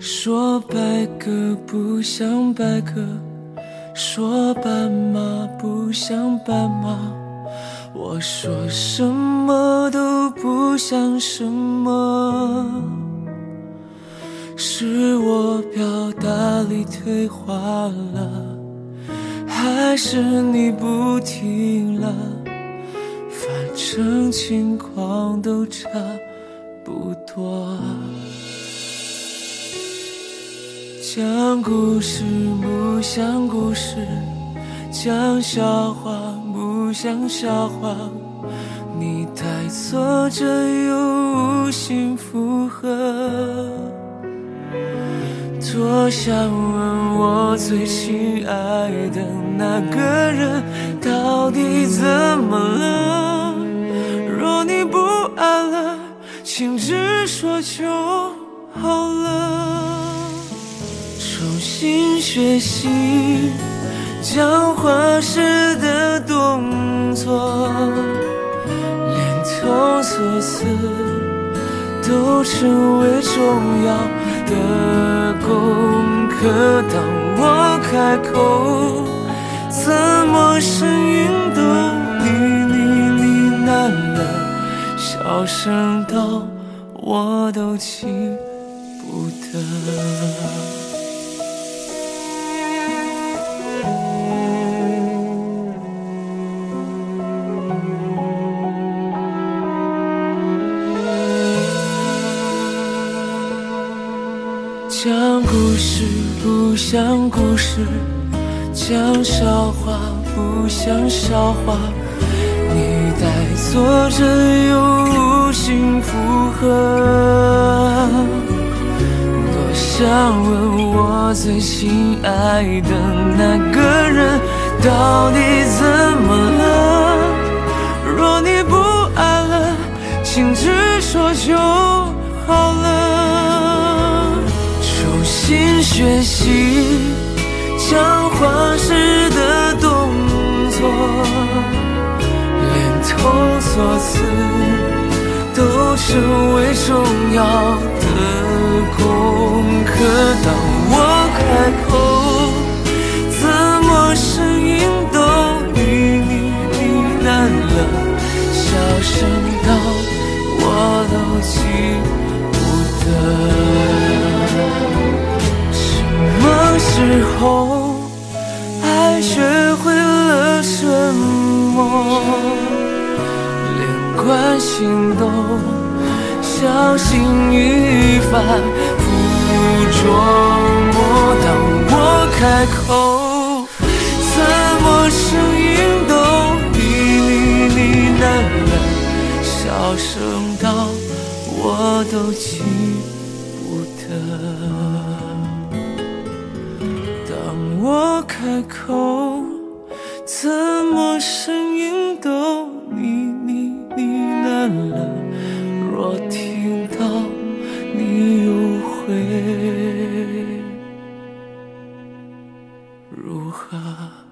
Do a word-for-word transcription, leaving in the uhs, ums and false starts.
说白鸽不像白鸽，说斑马不像斑马，我说什么都不像什么，是我表达力退化了，还是你不听了？反正情况都差不多。讲故事不像故事，讲笑话不像笑话，你带错着又无心附和。多想问我最亲爱的那个人到底怎么了？若你不爱了，请直说就好了。重新学习讲话时的动作，连同措辞都成为重要的功课。当我开口，怎么声音都呢呢呢喃了，小声到我都记不得。讲故事不像故事，讲笑话不像笑话，你带错着又无心附和。多想问我最亲爱的那个人到底怎么了？若你不爱了，请直说就好了。重新学习讲话时的动作，连同措辞都成为重要的功课。当我开口，怎么声音都呢呢呢喃了，小声到我都记不得。什么时候爱学会了沉默，连关心都小心翼翼反复琢磨。当我开口，怎么声音都呢呢呢喃了，小声到我都记不得。当我开口，怎么声音都呢呢呢喃了，若听到你又会如何？